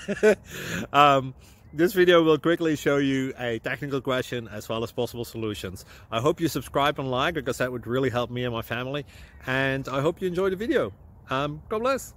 This video will quickly show you a technical question as well as possible solutions. I hope you subscribe and like, because that would really help me and my family. And I hope you enjoy the video. God bless.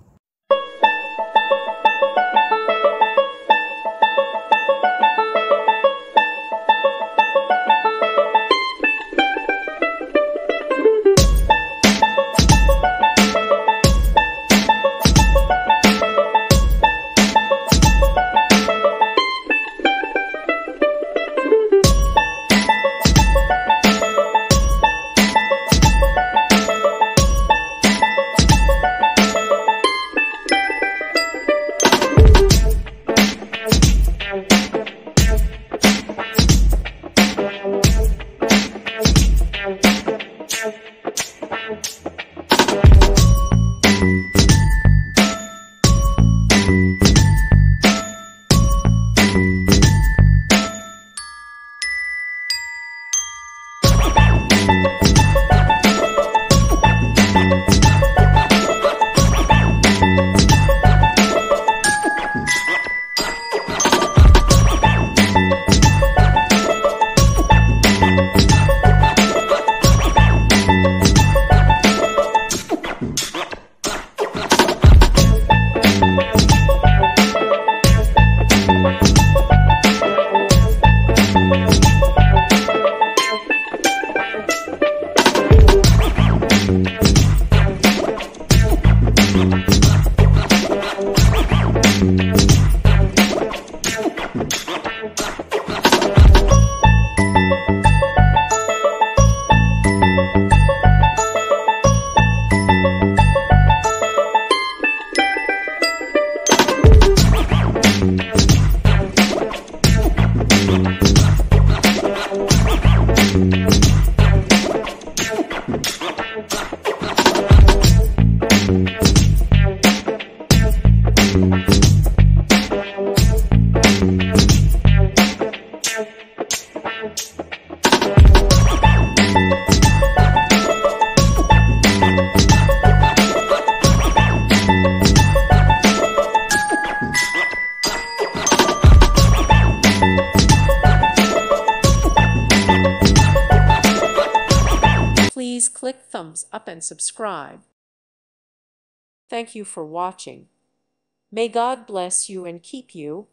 Please click thumbs up and subscribe. Thank you for watching. May God bless you and keep you.